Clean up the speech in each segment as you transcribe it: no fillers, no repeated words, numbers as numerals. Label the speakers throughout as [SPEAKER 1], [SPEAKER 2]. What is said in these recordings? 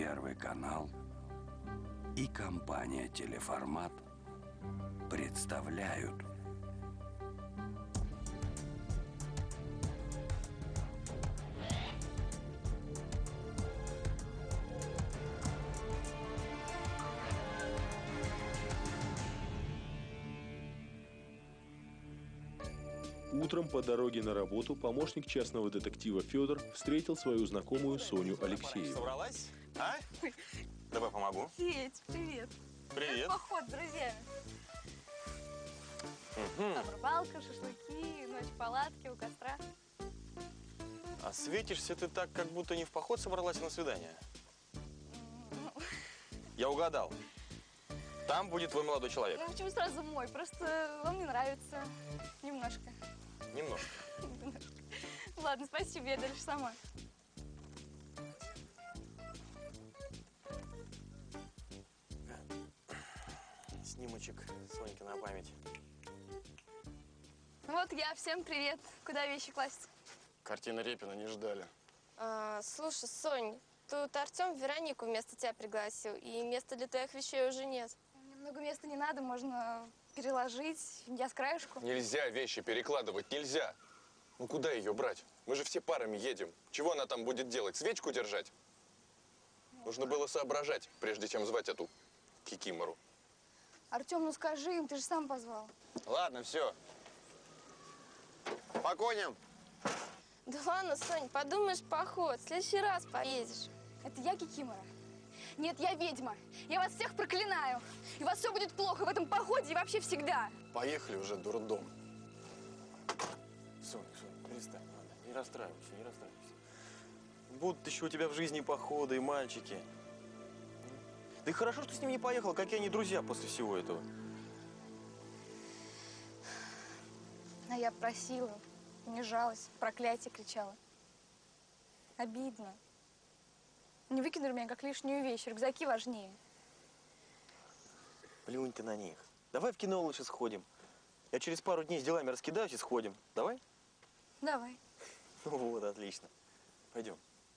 [SPEAKER 1] Первый канал и компания «Телеформат» представляют.
[SPEAKER 2] Утром по дороге на работу помощник частного детектива Федор встретил свою знакомую Соню Алексееву.
[SPEAKER 3] Собралась? А? Давай помогу.
[SPEAKER 4] Федь, привет.
[SPEAKER 3] Привет.
[SPEAKER 4] Поход с друзьями. Там рыбалка, шашлыки, ночь в палатке у костра.
[SPEAKER 3] А светишься ты так, как будто не в поход собралась, а на свидание. Я угадал. Там будет твой молодой человек.
[SPEAKER 4] Ну почему сразу мой? Просто он мне нравится. Немножко.
[SPEAKER 3] Немножко.
[SPEAKER 4] Ладно, спасибо, я дальше сама.
[SPEAKER 3] Снимочек Сонька на память.
[SPEAKER 4] Вот я, всем привет. Куда вещи класть?
[SPEAKER 3] Картины Репина не ждали.
[SPEAKER 5] Слушай, Сонь, тут Артем Веронику вместо тебя пригласил, и места для твоих вещей уже нет.
[SPEAKER 4] Мне много места не надо, можно переложить. Я с краешку.
[SPEAKER 6] Нельзя вещи перекладывать, нельзя. Ну куда ее брать? Мы же все парами едем. Чего она там будет делать? Свечку держать? Нужно было соображать, прежде чем звать эту кикимору.
[SPEAKER 4] Артем, ну скажи им, ты же сам позвал.
[SPEAKER 6] Ладно, все. По коням.
[SPEAKER 5] Да ладно, Сонь, подумаешь, поход. В следующий раз поедешь.
[SPEAKER 4] Это я кикимора? Нет, я ведьма. Я вас всех проклинаю. И у вас все будет плохо в этом походе и вообще всегда.
[SPEAKER 6] Поехали уже, дурдом.
[SPEAKER 3] Соня, перестань, ладно. Не расстраивайся, не расстраивайся. Будут еще у тебя в жизни походы и мальчики. Да и хорошо, что с ним не поехал. Какие они друзья после всего этого.
[SPEAKER 4] А я просила, унижалась, проклятие кричала. Обидно. Не выкинули меня как лишнюю вещь, рюкзаки важнее.
[SPEAKER 3] Плюнь ты на них. Давай в кино лучше сходим. Я через пару дней с делами раскидаюсь и сходим. Давай?
[SPEAKER 4] Давай.
[SPEAKER 3] Ну вот, отлично. Пойдем.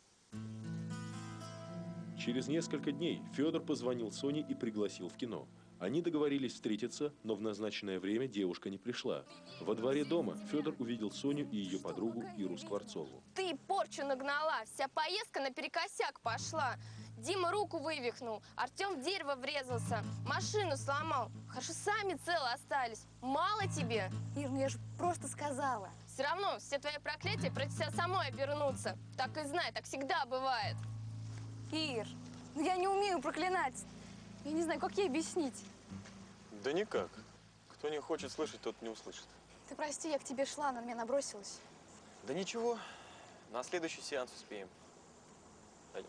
[SPEAKER 2] Через несколько дней Федор позвонил Соне и пригласил в кино. Они договорились встретиться, но в назначенное время девушка не пришла. Во дворе дома Федор увидел Соню и ее подругу Иру Скворцову.
[SPEAKER 5] Ты порчу нагнала, вся поездка наперекосяк пошла. Дима руку вывихнул, Артем в дерево врезался, машину сломал. Хорошо, сами целы остались. Мало тебе?
[SPEAKER 4] Ир, ну я же просто сказала.
[SPEAKER 5] Все равно все твои проклятия против себя самой обернутся. Так и знай, так всегда бывает.
[SPEAKER 4] Ир, ну я не умею проклинать. Я не знаю, как ей объяснить.
[SPEAKER 3] Да никак. Кто не хочет слышать, тот не услышит.
[SPEAKER 4] Ты прости, я к тебе шла, она на меня набросилась.
[SPEAKER 3] Да ничего. На следующий сеанс успеем. Пойдем.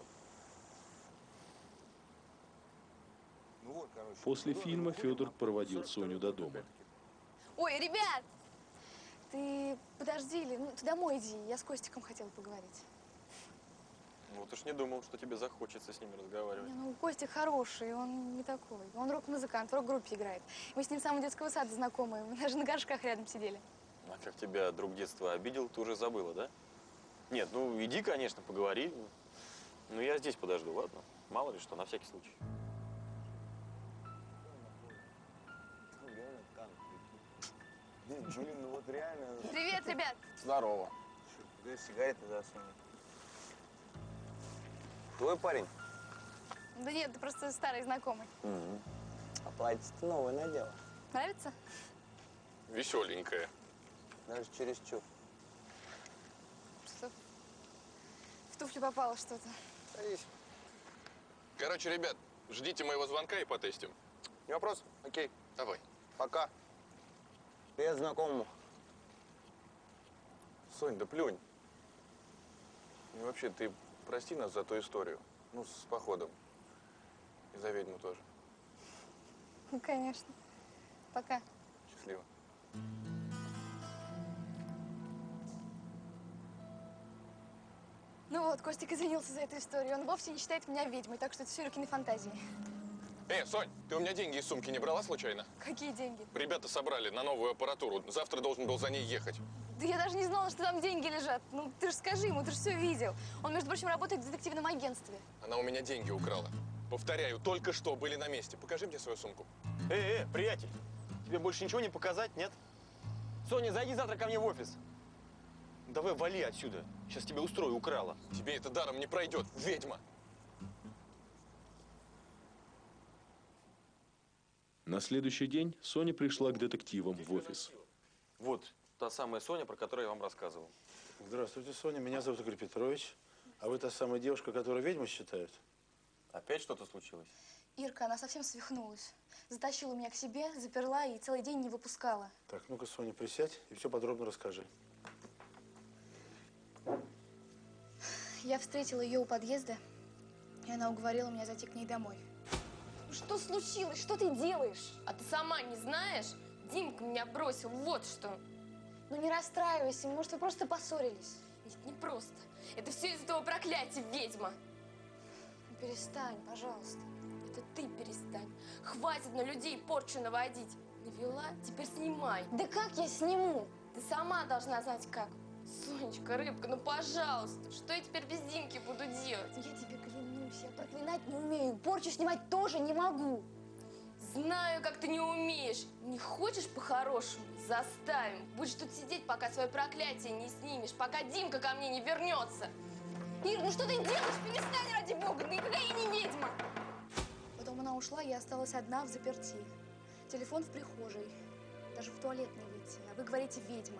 [SPEAKER 2] После фильма Федор проводил Соню до дома.
[SPEAKER 4] Ой, ребят! Ты подожди, или ну, ты домой иди, я с Костиком хотела поговорить.
[SPEAKER 3] Вот уж не думал, что тебе захочется с ними разговаривать.
[SPEAKER 4] Не, ну, Костик хороший, он не такой. Он рок-музыкант, в рок-группе играет. Мы с ним с самого детского сада знакомы, мы даже на горшках рядом сидели.
[SPEAKER 3] А как тебя друг детства обидел, ты уже забыла, да? Нет, ну иди, конечно, поговори. Ну я здесь подожду, ладно? Мало ли что, на всякий случай.
[SPEAKER 7] Блин, ну вот реально.
[SPEAKER 4] Привет, ребят!
[SPEAKER 6] Здорово.
[SPEAKER 7] Где сигареты засунуть? Твой парень?
[SPEAKER 4] Да нет, ты просто старый знакомый.
[SPEAKER 7] А платье ты новое надела.
[SPEAKER 4] Нравится?
[SPEAKER 6] Веселенькая.
[SPEAKER 7] Даже чересчур.
[SPEAKER 4] Что? В туфлю попало что-то.
[SPEAKER 7] Садись.
[SPEAKER 6] Короче, ребят, ждите моего звонка и потестим.
[SPEAKER 7] Не вопрос? Окей.
[SPEAKER 6] Давай.
[SPEAKER 7] Пока. Привет знакомому.
[SPEAKER 6] Сонь, да плюнь. И вообще, ты прости нас за ту историю. Ну, с походом. И за ведьму тоже.
[SPEAKER 4] Ну, конечно. Пока.
[SPEAKER 6] Счастливо.
[SPEAKER 4] Ну вот, Костик извинился за эту историю. Он вовсе не считает меня ведьмой, так что это все Иркины фантазии.
[SPEAKER 6] Сонь, ты у меня деньги из сумки не брала случайно?
[SPEAKER 4] Какие деньги?
[SPEAKER 6] Ребята собрали на новую аппаратуру. Завтра должен был за ней ехать.
[SPEAKER 4] Да я даже не знала, что там деньги лежат. Ну, ты же скажи ему, ты же все видел. Он, между прочим, работает в детективном агентстве.
[SPEAKER 6] Она у меня деньги украла. Повторяю, только что были на месте. Покажи мне свою сумку.
[SPEAKER 3] Приятель, тебе больше ничего не показать, нет? Соня, зайди завтра ко мне в офис. Давай вали отсюда. Сейчас тебе устрою, украла.
[SPEAKER 6] Тебе это даром не пройдет, ведьма.
[SPEAKER 2] На следующий день Соня пришла к детективам в офис.
[SPEAKER 3] Вот та самая Соня, про которую я вам рассказывал.
[SPEAKER 8] Здравствуйте, Соня. Меня зовут Игорь Петрович. А вы та самая девушка, которую ведьмой считают?
[SPEAKER 3] Опять что-то случилось?
[SPEAKER 4] Ирка, она совсем свихнулась. Затащила меня к себе, заперла и целый день не выпускала.
[SPEAKER 8] Так, ну-ка, Соня, присядь и все подробно расскажи.
[SPEAKER 4] Я встретила ее у подъезда, и она уговорила меня зайти к ней домой.
[SPEAKER 5] Что случилось? Что ты делаешь? А ты сама не знаешь? Димка меня бросил, вот что.
[SPEAKER 4] Ну не расстраивайся, может, вы просто поссорились.
[SPEAKER 5] Нет, не просто. Это все из-за того проклятия, ведьма.
[SPEAKER 4] Ну, перестань, пожалуйста.
[SPEAKER 5] Это ты перестань. Хватит на людей порчу наводить. Навела, теперь снимай.
[SPEAKER 4] Да как я сниму?
[SPEAKER 5] Ты сама должна знать как. Сонечка, рыбка, ну пожалуйста. Что я теперь без Димки буду делать?
[SPEAKER 4] Я тебе клянусь, я проклинать не умею, порчу снимать тоже не могу.
[SPEAKER 5] Знаю, как ты не умеешь. Не хочешь по-хорошему? Заставим. Будешь тут сидеть, пока свое проклятие не снимешь, пока Димка ко мне не вернется.
[SPEAKER 4] Ир, ну что ты делаешь? Перестань, ради бога, да никакая я не ведьма. Потом она ушла, я осталась одна в заперти. Телефон в прихожей. Даже в туалет не выйти. А вы говорите ведьма.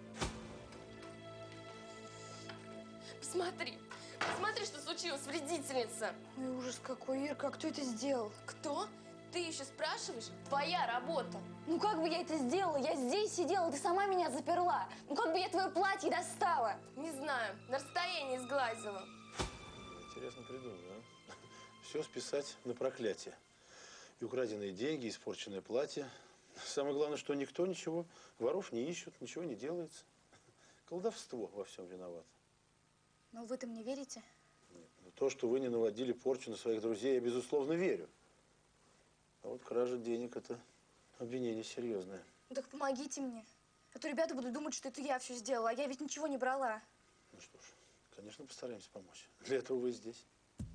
[SPEAKER 5] Посмотри. Посмотри, что случилось, вредительница.
[SPEAKER 4] Ой, ужас какой, Ирка, кто это сделал?
[SPEAKER 5] Кто? Ты еще спрашиваешь? Твоя работа.
[SPEAKER 4] Ну как бы я это сделала? Я здесь сидела, ты сама меня заперла. Ну как бы я твое платье достала?
[SPEAKER 5] Не знаю, на расстоянии сглазила.
[SPEAKER 8] Интересно придумал, а? Все списать на проклятие. И украденные деньги, и испорченное платье. Самое главное, что никто ничего, воров не ищут, ничего не делается. Колдовство во всем виноват.
[SPEAKER 4] Но вы-то мне верите?
[SPEAKER 8] Нет, ну, то, что вы не наводили порчу на своих друзей, я безусловно верю. А вот кража денег – это обвинение серьезное.
[SPEAKER 4] Ну так помогите мне. А то ребята будут думать, что это я все сделала, а я ведь ничего не брала.
[SPEAKER 8] Ну что ж, конечно, постараемся помочь. Для этого вы здесь.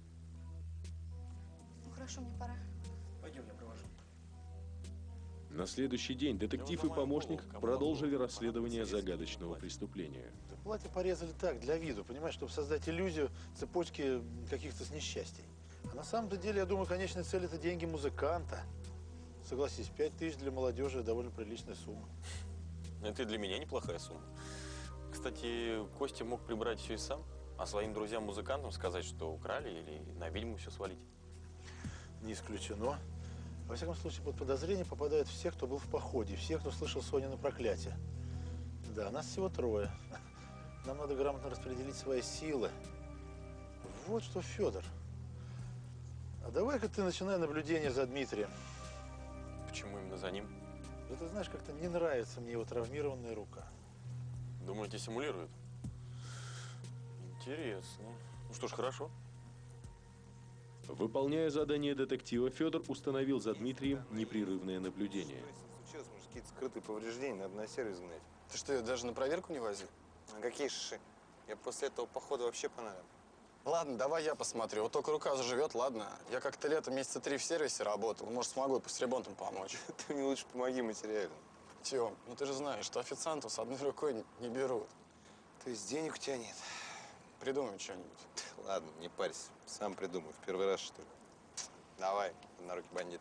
[SPEAKER 4] Ну хорошо, мне пора.
[SPEAKER 3] Пойдем, я провожу.
[SPEAKER 2] На следующий день детектив и помощник продолжили расследование загадочного преступления.
[SPEAKER 8] Платье порезали так, для виду, понимаешь, чтобы создать иллюзию цепочки каких-то несчастий. А на самом-то деле, я думаю, конечная цель – это деньги музыканта. Согласись, 5000 для молодежи – довольно приличная сумма.
[SPEAKER 3] Это и для меня неплохая сумма. Кстати, Костя мог прибрать все и сам, а своим друзьям-музыкантам сказать, что украли, или на ведьму все свалить.
[SPEAKER 8] Не исключено. Во всяком случае, под подозрение попадают все, кто был в походе, все, кто слышал Сонина проклятие. Да, нас всего 3. Нам надо грамотно распределить свои силы. Вот что, Федор. А давай-ка ты начинай наблюдение за Дмитрием.
[SPEAKER 3] Почему именно за ним?
[SPEAKER 8] Да ты знаешь, как-то не нравится мне его травмированная рука.
[SPEAKER 3] Думаете, симулируют? Интересно. Ну что ж, хорошо.
[SPEAKER 2] Выполняя задание детектива, Федор установил за Дмитрием непрерывное наблюдение.
[SPEAKER 7] Сейчас, может, какие-то скрытые повреждения, надо на сервис гнать.
[SPEAKER 9] Ты что, ее даже на проверку не возил?
[SPEAKER 7] А какие шиши? Я после этого похода вообще понравил.
[SPEAKER 9] Ладно, давай я посмотрю. Вот только рука заживет, ладно. Я как-то летом месяца 3 в сервисе работал. Может, смогу с ремонтом помочь.
[SPEAKER 7] Ты мне лучше помоги материально.
[SPEAKER 9] Тём, ну ты же знаешь, что официантов с одной рукой не берут.
[SPEAKER 7] То есть денег у тебя нет?
[SPEAKER 9] Придумай что-нибудь.
[SPEAKER 7] Ладно, не парься. Сам придумаю. В первый раз, что ли? Давай, на руки бандит.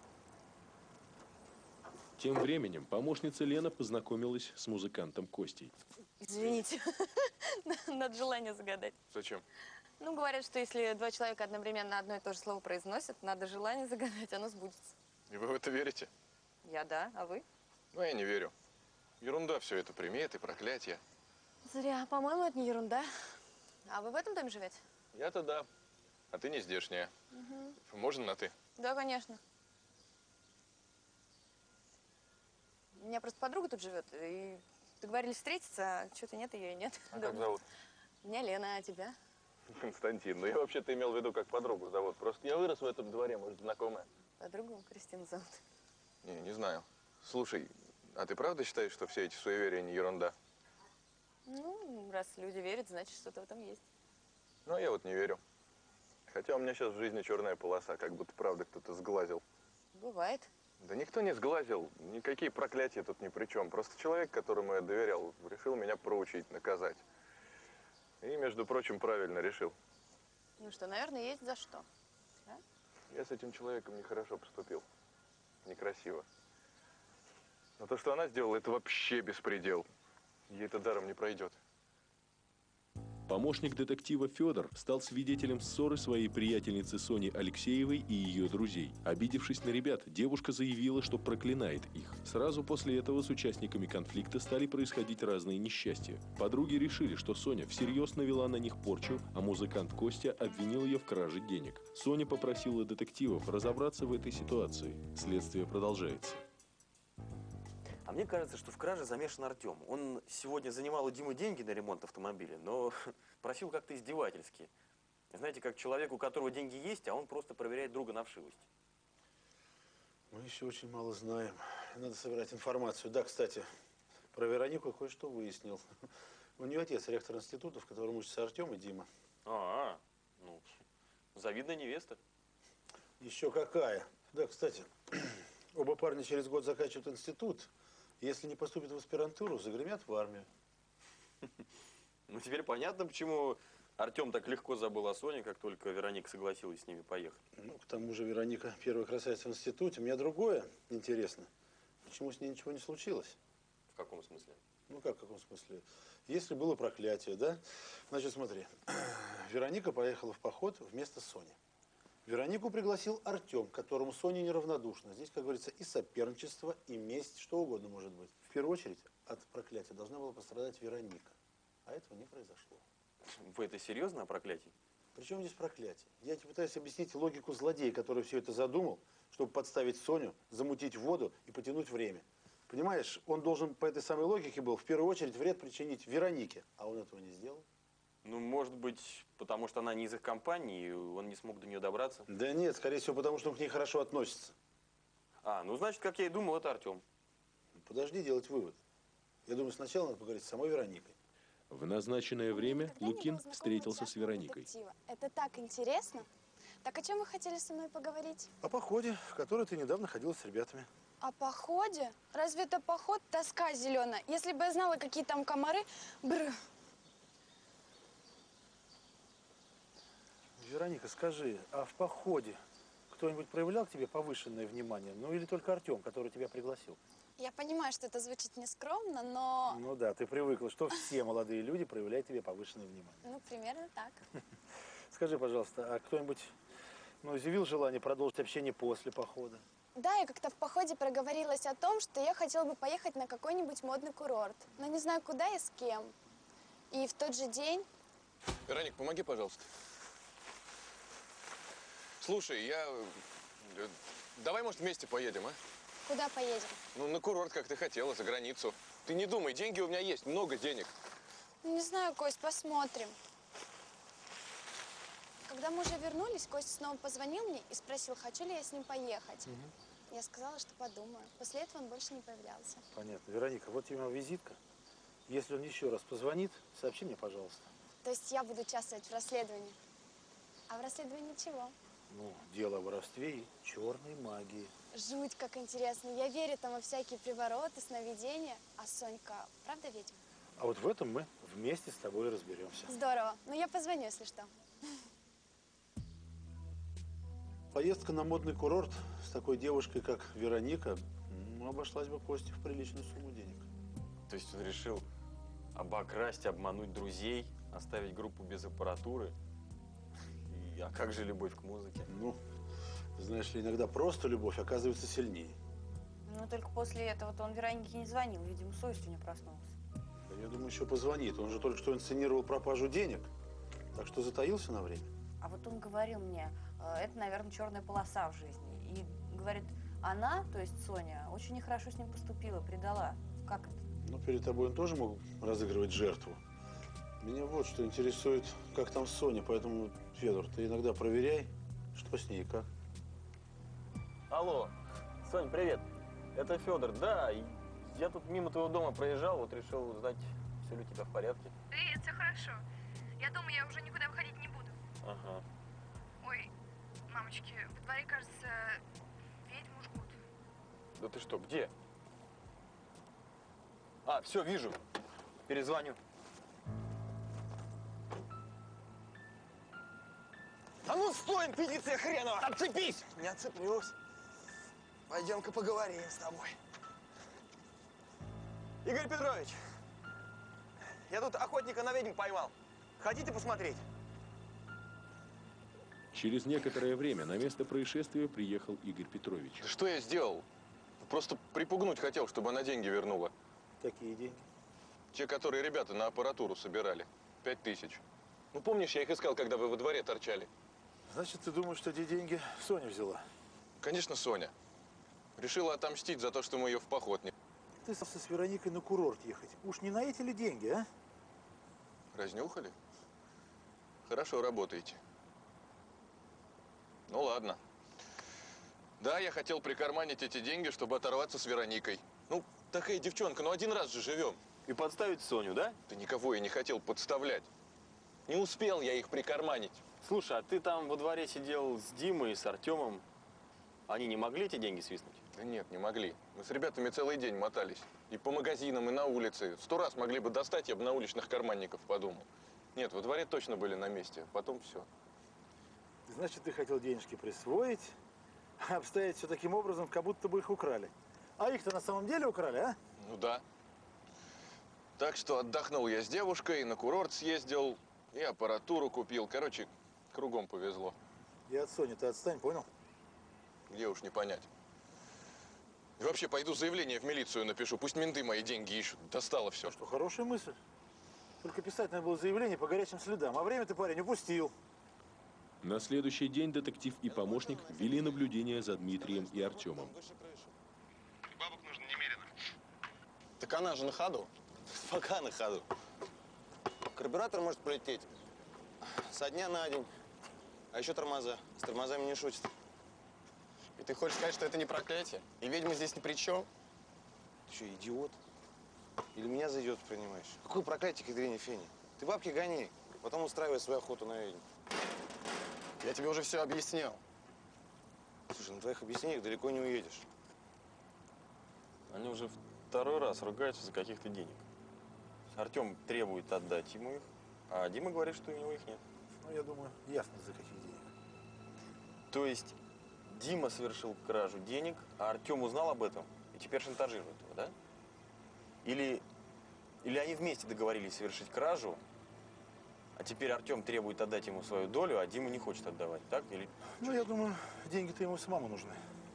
[SPEAKER 2] Тем временем помощница Лена познакомилась с музыкантом Костей.
[SPEAKER 10] Извините, надо желание загадать.
[SPEAKER 6] Зачем?
[SPEAKER 10] Ну, говорят, что если 2 человека одновременно одно и то же слово произносят, надо желание загадать, оно сбудется.
[SPEAKER 6] И вы в это верите?
[SPEAKER 10] Я да, а вы?
[SPEAKER 6] Ну, я не верю. Ерунда все это, приметы, проклятия.
[SPEAKER 10] Зря. По-моему, это не ерунда. А вы в этом доме живете?
[SPEAKER 6] Я-то да. А ты не здешняя. Можно на ты?
[SPEAKER 10] Да, конечно. У меня просто подруга тут живет, и договорились встретиться, а что-то нет, ее и нет.
[SPEAKER 6] А как зовут?
[SPEAKER 10] Меня Лена, а тебя?
[SPEAKER 6] Константин. Ну, я вообще-то имел в виду, как подругу зовут. Просто я вырос в этом дворе, может, знакомая.
[SPEAKER 10] Подругу Кристина зовут.
[SPEAKER 6] Не знаю. Слушай, а ты правда считаешь, что все эти суеверия не ерунда?
[SPEAKER 10] Ну, раз люди верят, значит, что-то в этом есть.
[SPEAKER 6] Ну, я вот не верю. Хотя у меня сейчас в жизни черная полоса, как будто правда кто-то сглазил.
[SPEAKER 10] Бывает.
[SPEAKER 6] Да никто не сглазил, никакие проклятия тут ни при чем. Просто человек, которому я доверял, решил меня проучить, наказать. И, между прочим, правильно решил.
[SPEAKER 10] Ну что, наверное, есть за что. Да?
[SPEAKER 6] Я с этим человеком нехорошо поступил. Некрасиво. Но то, что она сделала, это вообще беспредел. Ей это даром не пройдет.
[SPEAKER 2] Помощник детектива Федор стал свидетелем ссоры своей приятельницы Сони Алексеевой и ее друзей. Обидевшись на ребят, девушка заявила, что проклинает их. Сразу после этого с участниками конфликта стали происходить разные несчастья. Подруги решили, что Соня всерьез навела на них порчу, а музыкант Костя обвинил ее в краже денег. Соня попросила детективов разобраться в этой ситуации. Следствие продолжается.
[SPEAKER 3] А мне кажется, что в краже замешан Артем. Он сегодня занимал у Димы деньги на ремонт автомобиля, но просил как-то издевательски. Знаете, как человек, у которого деньги есть, а он просто проверяет друга на вшивость.
[SPEAKER 8] Мы еще очень мало знаем. Надо собирать информацию. Да, кстати, про Веронику кое-что выяснил. У нее отец ректор института, в котором учатся Артем и Дима.
[SPEAKER 3] Ну, завидная невеста.
[SPEAKER 8] Еще какая. Да, кстати, оба парня через год заканчивают институт. Если не поступят в аспирантуру, загремят в армию.
[SPEAKER 3] Ну, теперь понятно, почему Артем так легко забыл о Соне, как только Вероника согласилась с ними поехать.
[SPEAKER 8] Ну, к тому же Вероника первая красавица в институте. Мне другое интересно. Почему с ней ничего не случилось?
[SPEAKER 3] В каком смысле?
[SPEAKER 8] Ну, как в каком смысле? Если было проклятие, да? Значит, смотри. Вероника поехала в поход вместо Сони. Веронику пригласил Артем, которому Соня неравнодушна. Здесь, как говорится, и соперничество, и месть, что угодно может быть. В первую очередь, от проклятия должна была пострадать Вероника. А этого не произошло.
[SPEAKER 3] Вы это серьезно о проклятии?
[SPEAKER 8] Причем здесь проклятие? Я тебе пытаюсь объяснить логику злодея, который все это задумал, чтобы подставить Соню, замутить воду и потянуть время. Понимаешь, он должен по этой самой логике был в первую очередь вред причинить Веронике, а он этого не сделал.
[SPEAKER 3] Ну, может быть, потому что она не из их компании, и он не смог до нее добраться?
[SPEAKER 8] Да нет, скорее всего, потому что он к ней хорошо относится.
[SPEAKER 3] Ну, значит, как я и думал, это Артем.
[SPEAKER 8] Подожди делать вывод. Я думаю, сначала надо поговорить с самой Вероникой.
[SPEAKER 2] В назначенное время Лукин встретился с Вероникой.
[SPEAKER 4] Это так интересно. Так о чем вы хотели со мной поговорить?
[SPEAKER 8] О походе, в который ты недавно ходила с ребятами.
[SPEAKER 4] О походе? Разве это поход, тоска зеленая? Если бы я знала, какие там комары,
[SPEAKER 8] Вероника, скажи, а в походе кто-нибудь проявлял к тебе повышенное внимание? Ну или только Артем, который тебя пригласил?
[SPEAKER 4] Я понимаю, что это звучит нескромно, но...
[SPEAKER 8] Ну да, ты привыкла, что все молодые люди проявляют тебе повышенное внимание.
[SPEAKER 4] Ну, примерно так.
[SPEAKER 8] Скажи, пожалуйста, а кто-нибудь изъявил желание продолжить общение после похода?
[SPEAKER 4] Да, я как-то в походе проговорилась о том, что я хотела бы поехать на какой-нибудь модный курорт. Но не знаю, куда и с кем. И в тот же день...
[SPEAKER 6] Вероник, помоги, пожалуйста. Слушай, давай, может, вместе поедем, а?
[SPEAKER 4] Куда поедем?
[SPEAKER 6] Ну, на курорт, как ты хотела, за границу. Ты не думай, деньги у меня есть, много денег.
[SPEAKER 4] Ну, не знаю, Кость, посмотрим. Когда мы уже вернулись, Костя снова позвонил мне и спросил, хочу ли я с ним поехать. Я сказала, что подумаю. После этого он больше не появлялся.
[SPEAKER 8] Понятно. Вероника, вот тебе визитка. Если он еще раз позвонит, сообщи мне, пожалуйста.
[SPEAKER 4] То есть я буду участвовать в расследовании? А в расследовании чего?
[SPEAKER 8] Ну, дело о воровстве и черной магии.
[SPEAKER 4] Жуть, как интересно. Я верю там во всякие привороты, сновидения. А Сонька, правда ведьма?
[SPEAKER 8] А вот в этом мы вместе с тобой разберемся.
[SPEAKER 4] Здорово. Ну, я позвоню, если что.
[SPEAKER 8] Поездка на модный курорт с такой девушкой, как Вероника, обошлась бы Косте в приличную сумму денег.
[SPEAKER 3] То есть он решил обокрасть, обмануть друзей, оставить группу без аппаратуры? А как же любовь к музыке?
[SPEAKER 8] Ну, знаешь ли, иногда просто любовь оказывается сильнее.
[SPEAKER 10] Ну, только после этого-то он Веронике не звонил. Видимо, совесть у него проснулась.
[SPEAKER 8] Да, я думаю, еще позвонит. Он же только что инсценировал пропажу денег. Так что затаился на время.
[SPEAKER 10] А вот он говорил мне, это, наверное, черная полоса в жизни. И говорит, она, то есть Соня, очень нехорошо с ним поступила, предала. Как это?
[SPEAKER 8] Ну, перед тобой он тоже мог разыгрывать жертву. Меня вот что интересует, как там Соня, поэтому, Федор, ты иногда проверяй, что с ней и как.
[SPEAKER 3] Алло, Сонь, привет. Это Федор. Да, я тут мимо твоего дома проезжал, вот решил узнать, Все ли у тебя в порядке?
[SPEAKER 11] Привет, все хорошо. Я думаю, я уже никуда выходить не буду.
[SPEAKER 3] Ага.
[SPEAKER 11] Ой, мамочки, во дворе, кажется, ведьму жгут.
[SPEAKER 3] Да ты что, где? А, все, вижу. Перезвоню.
[SPEAKER 9] А ну стой, инквизиция хренова! Отцепись! Не отцеплюсь. Пойдем-ка поговорим с тобой.
[SPEAKER 3] Игорь Петрович, я тут охотника на ведьм поймал. Хотите посмотреть?
[SPEAKER 2] Через некоторое время на место происшествия приехал Игорь Петрович.
[SPEAKER 6] Да что я сделал? Просто припугнуть хотел, чтобы она деньги вернула.
[SPEAKER 8] Какие деньги?
[SPEAKER 6] Те, которые ребята на аппаратуру собирали. 5000. Ну, помнишь, я их искал, когда вы во дворе торчали?
[SPEAKER 8] Значит, ты думаешь, что эти деньги Соня взяла?
[SPEAKER 6] Конечно, Соня. Решила отомстить за то, что мы ее в поход не...
[SPEAKER 8] Ты с Вероникой на курорт ехать. Уж не на эти ли деньги, а?
[SPEAKER 6] Разнюхали? Хорошо работаете. Ну, ладно. Да, я хотел прикарманить эти деньги, чтобы оторваться с Вероникой. Ну, такая девчонка, ну один раз же живем.
[SPEAKER 3] И подставить Соню, да?
[SPEAKER 6] Да никого я не хотел подставлять. Не успел я их прикарманить.
[SPEAKER 3] Слушай, а ты там во дворе сидел с Димой и с Артемом. Они не могли эти деньги свистнуть?
[SPEAKER 6] Да нет, не могли. Мы с ребятами целый день мотались. И по магазинам, и на улице. 100 раз могли бы достать, я бы на уличных карманников подумал. Нет, во дворе точно были на месте. Потом все.
[SPEAKER 8] Значит, ты хотел денежки присвоить, а обстоять все таким образом, как будто бы их украли. А их-то на самом деле украли, а?
[SPEAKER 6] Ну да. Так что отдохнул я с девушкой, на курорт съездил, и аппаратуру купил. Короче, кругом повезло.
[SPEAKER 8] И от Сони ты отстань, понял?
[SPEAKER 6] Где уж не понять. И вообще пойду заявление в милицию напишу. Пусть менты мои деньги ищут. Достало все.
[SPEAKER 8] Что, хорошая мысль. Только писать надо было заявление по горячим следам. А время ты, парень, упустил.
[SPEAKER 2] На следующий день детектив и помощник вели наблюдение за Дмитрием и Артемом.
[SPEAKER 6] Бабок нужно немерено.
[SPEAKER 9] Так она же на ходу.
[SPEAKER 7] Пока на ходу. Карбюратор может полететь со дня на день. А еще тормоза. С тормозами не шутят.
[SPEAKER 9] И ты хочешь сказать, что это не проклятие? И ведьма здесь ни при чем?
[SPEAKER 7] Ты что, идиот? Или меня за идиота принимаешь? Какое проклятие к Ядрине Фене? Ты бабки гони, потом устраивай свою охоту на ведьм.
[SPEAKER 9] Я тебе уже все объяснил.
[SPEAKER 7] Слушай, на твоих объяснениях далеко не уедешь.
[SPEAKER 3] Они уже второй раз ругаются за каких-то денег. Артем требует отдать ему их, а Дима говорит, что у него их нет.
[SPEAKER 8] Ну, я думаю, ясно, за каких денег.
[SPEAKER 3] То есть Дима совершил кражу денег, а Артем узнал об этом и теперь шантажирует его, да? Или они вместе договорились совершить кражу, а теперь Артем требует отдать ему свою долю, а Дима не хочет отдавать, так? Или...
[SPEAKER 8] Ну, я думаю, деньги-то ему самому нужны.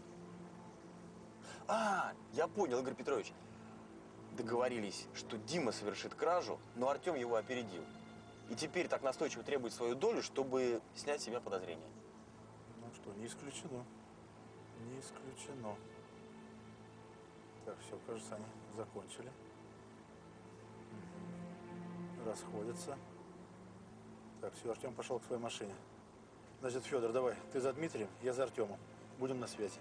[SPEAKER 3] А, я понял, Игорь Петрович. Договорились, что Дима совершит кражу, но Артем его опередил. И теперь так настойчиво требует свою долю, чтобы снять с себя подозрения.
[SPEAKER 8] Ну что, не исключено. Не исключено. Так, все, кажется, они закончили. Расходятся. Так, все, Артем пошел к своей машине. Значит, Федор, давай, ты за Дмитрием, я за Артемом. Будем на связи.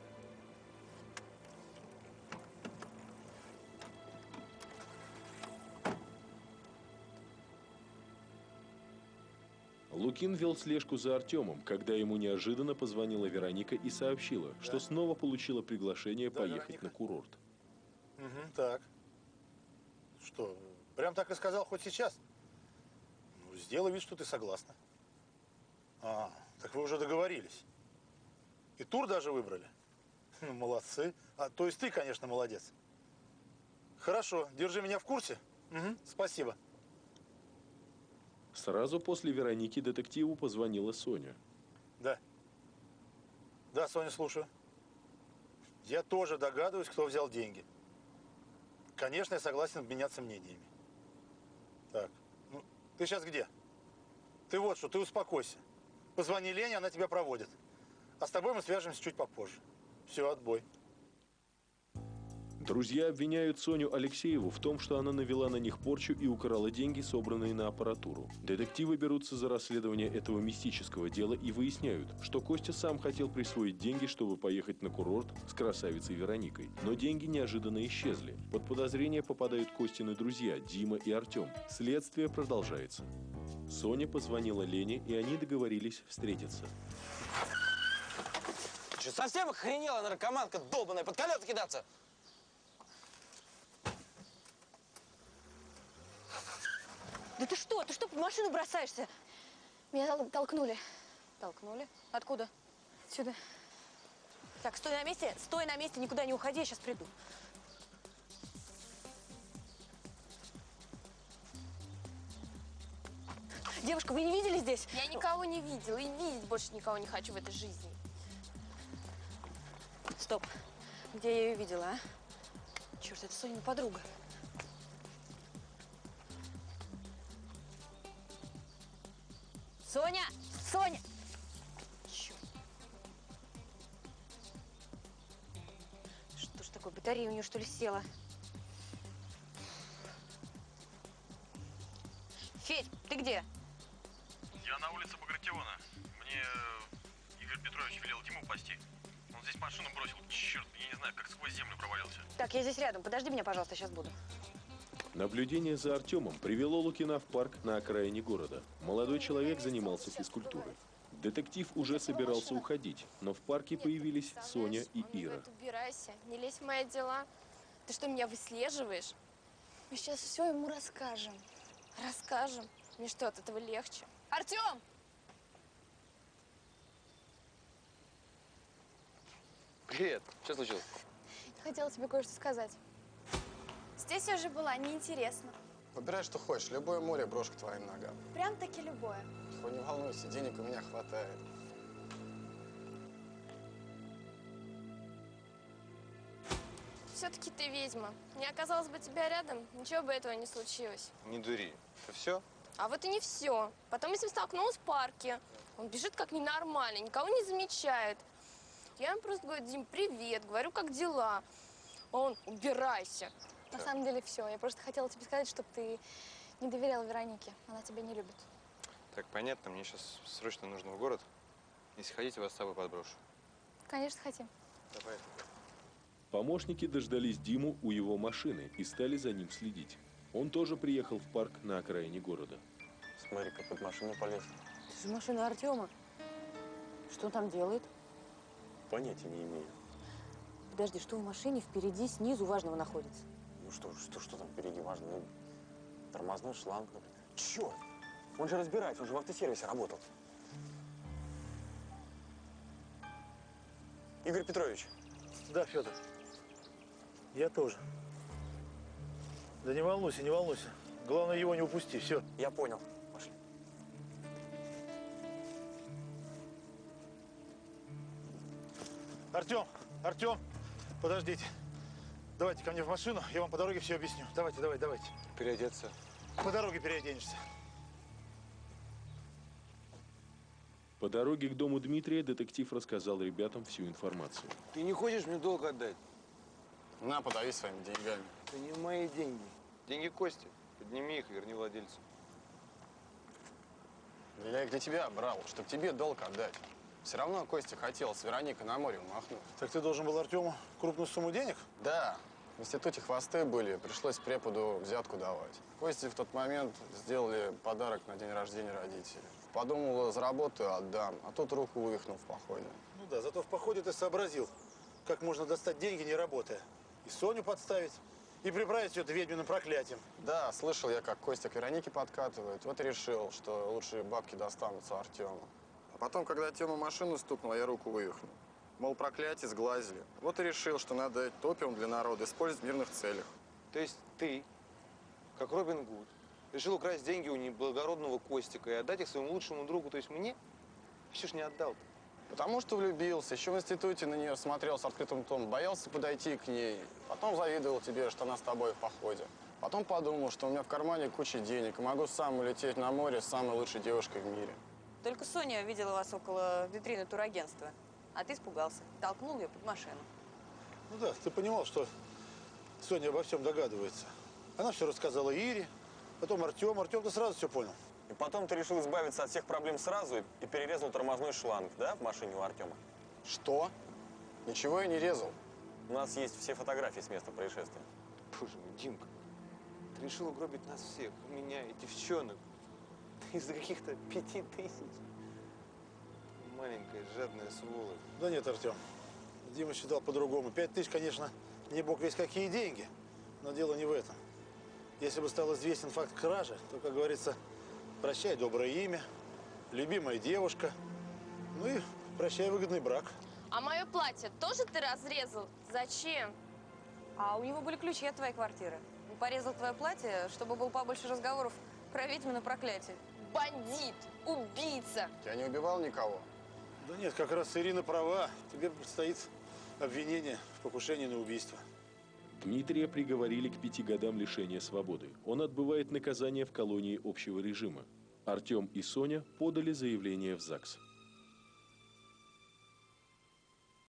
[SPEAKER 2] Лукин вел слежку за Артемом, когда ему неожиданно позвонила Вероника и сообщила, что снова получила приглашение поехать
[SPEAKER 8] Вероника.
[SPEAKER 2] на курорт.
[SPEAKER 8] Угу, так. Что, прям так и сказал хоть сейчас? Ну, сделай вид, что ты согласна. А, так вы уже договорились. И тур даже выбрали? Ну, молодцы. А, то есть ты, конечно, молодец. Хорошо, держи меня в курсе. Угу, спасибо.
[SPEAKER 2] Сразу после Вероники детективу позвонила Соня.
[SPEAKER 8] Да. Да, Соня, слушаю. Я тоже догадываюсь, кто взял деньги. Конечно, я согласен обменяться мнениями. Так, ну, ты сейчас где? Ты вот что, ты успокойся. Позвони Лене, она тебя проводит. А с тобой мы свяжемся чуть попозже. Все, отбой.
[SPEAKER 2] Друзья обвиняют Соню Алексееву в том, что она навела на них порчу и украла деньги, собранные на аппаратуру. Детективы берутся за расследование этого мистического дела и выясняют, что Костя сам хотел присвоить деньги, чтобы поехать на курорт с красавицей Вероникой. Но деньги неожиданно исчезли. Под подозрение попадают Костины друзья Дима и Артем. Следствие продолжается. Соня позвонила Лене, и они договорились встретиться.
[SPEAKER 7] Ты что, совсем охренела, наркоманка долбаная, под колеса кидаться?
[SPEAKER 10] Да ты что под машину бросаешься?
[SPEAKER 4] Меня толкнули.
[SPEAKER 10] Толкнули? Откуда?
[SPEAKER 4] Сюда.
[SPEAKER 10] Так, стой на месте, никуда не уходи, я сейчас приду. Девушка, вы не видели здесь?
[SPEAKER 5] Я никого не видела и видеть больше никого не хочу в этой жизни.
[SPEAKER 10] Стоп. Где я ее видела, а? Черт, это Сонина подруга. Соня! Соня! Черт. Что ж такое, батарея у нее что ли села? Федь, ты где?
[SPEAKER 12] Я на улице Багратиона. Мне Игорь Петрович велел Диму пасти. Он здесь машину бросил. Черт, я не знаю, как сквозь землю провалился.
[SPEAKER 10] Так, я здесь рядом. Подожди меня, пожалуйста, сейчас буду.
[SPEAKER 2] Наблюдение за Артемом привело Лукина в парк на окраине города. Молодой человек занимался физкультурой. Детектив уже собирался уходить, но в парке появились Соня и Ира.
[SPEAKER 5] Убирайся, не лезь в мои дела. Ты что, меня выслеживаешь?
[SPEAKER 4] Мы сейчас все ему расскажем.
[SPEAKER 5] Расскажем. Мне что, от этого легче?
[SPEAKER 4] Артем!
[SPEAKER 7] Привет. Что случилось?
[SPEAKER 4] Хотела тебе кое-что сказать. Здесь я уже была, неинтересно.
[SPEAKER 9] Выбирай, что хочешь. Любое море брошь к твоим ногам.
[SPEAKER 4] Прям-таки любое.
[SPEAKER 9] Хоть не волнуйся, денег у меня хватает.
[SPEAKER 5] Все-таки ты ведьма. Не оказалось бы тебя рядом, ничего бы этого не случилось.
[SPEAKER 7] Не дури. Это все?
[SPEAKER 5] А вот и не все. Потом я с ним столкнулась в парке. Он бежит как ненормальный, никого не замечает. Я ему просто говорю: Дим, привет, говорю, как дела? А он: убирайся.
[SPEAKER 4] На самом деле все. Я просто хотела тебе сказать, чтобы ты не доверял Веронике. Она тебя не любит.
[SPEAKER 7] Так, понятно. Мне сейчас срочно нужно в город. Если хотите, вас с собой подброшу.
[SPEAKER 4] Конечно, хотим.
[SPEAKER 7] Давай.
[SPEAKER 2] Помощники дождались Диму у его машины и стали за ним следить. Он тоже приехал в парк на окраине города.
[SPEAKER 3] Смотри, как под машину полез.
[SPEAKER 10] Это же машина Артема. Что он там делает?
[SPEAKER 3] Понятия не имею.
[SPEAKER 10] Подожди, что в машине впереди, снизу важного находится?
[SPEAKER 3] Ну что там впереди важно? Ну, тормозной шланг, например. Черт! Он же разбирается, он же в автосервисе работал. Игорь Петрович.
[SPEAKER 8] Да, Федор. Я тоже. Да не волнуйся, не волнуйся. Главное, его не упусти. Все.
[SPEAKER 3] Я понял. Пошли.
[SPEAKER 8] Артем, подождите. Давайте ко мне в машину, я вам по дороге все объясню. Давайте.
[SPEAKER 7] Переодеться.
[SPEAKER 8] По дороге переоденешься.
[SPEAKER 2] По дороге к дому Дмитрия детектив рассказал ребятам всю информацию.
[SPEAKER 7] Ты не хочешь мне долг отдать?
[SPEAKER 9] На, подави своими деньгами.
[SPEAKER 7] Это не мои деньги. Деньги Кости. Подними их и верни владельцу.
[SPEAKER 9] Да я их для тебя брал, чтобы тебе долг отдать. Все равно Костя хотел с Вероникой на море умахнуть.
[SPEAKER 8] Так ты должен был Артему крупную сумму денег?
[SPEAKER 9] Да. В институте хвосты были, пришлось преподу взятку давать. Косте в тот момент сделали подарок на день рождения родителей. Подумал, заработаю, отдам, а тут руку вывихнул в походе.
[SPEAKER 8] Ну да, зато в походе ты сообразил, как можно достать деньги, не работая. И Соню подставить, и приправить все это ведьминым проклятием.
[SPEAKER 9] Да, слышал я, как Костя к Веронике подкатывает. Вот и решил, что лучшие бабки достанутся Артему. А потом, когда Тёма машину стукнул, я руку вывихнул. Мол, проклятие сглазили. Вот и решил, что надо этот опиум для народа использовать в мирных целях.
[SPEAKER 7] То есть ты, как Робин Гуд, решил украсть деньги у неблагородного Костика и отдать их своему лучшему другу, то есть мне? Еще ж не отдал-то.
[SPEAKER 9] Потому что влюбился. Еще в институте на нее смотрел с открытым ртом. Боялся подойти к ней. Потом завидовал тебе, что она с тобой в походе. Потом подумал, что у меня в кармане куча денег и могу сам улететь на море с самой лучшей девушкой в мире.
[SPEAKER 10] Только Соня видела вас около витрины турагентства. А ты испугался. Толкнул ее под машину.
[SPEAKER 8] Ну да, ты понимал, что Соня обо всем догадывается. Она все рассказала Ире, потом Артем. Артем-то сразу все понял.
[SPEAKER 7] И потом ты решил избавиться от всех проблем сразу и перерезал тормозной шланг, да, в машине у Артема?
[SPEAKER 9] Что? Ничего я не резал.
[SPEAKER 7] У нас есть все фотографии с места происшествия.
[SPEAKER 13] Боже мой, Димка, ты решил угробить нас всех, меня и девчонок. Из-за каких-то 5000. Маленькая, жадная сволочь.
[SPEAKER 8] Да нет, Артем. Дима считал по-другому. 5000, конечно, не бог весь какие деньги. Но дело не в этом. Если бы стал известен факт кражи, то, как говорится, прощай доброе имя, любимая девушка, ну и прощай выгодный брак.
[SPEAKER 5] А мое платье тоже ты разрезал? Зачем?
[SPEAKER 10] А у него были ключи от твоей квартиры. Он порезал твое платье, чтобы было побольше разговоров про ведьмино проклятие.
[SPEAKER 5] Бандит! Убийца!
[SPEAKER 9] Я не убивал никого.
[SPEAKER 8] Да нет, как раз Ирина права. Тебе предстоит обвинение в покушении на убийство.
[SPEAKER 2] Дмитрия приговорили к 5 годам лишения свободы. Он отбывает наказание в колонии общего режима. Артем и Соня подали заявление в ЗАГС.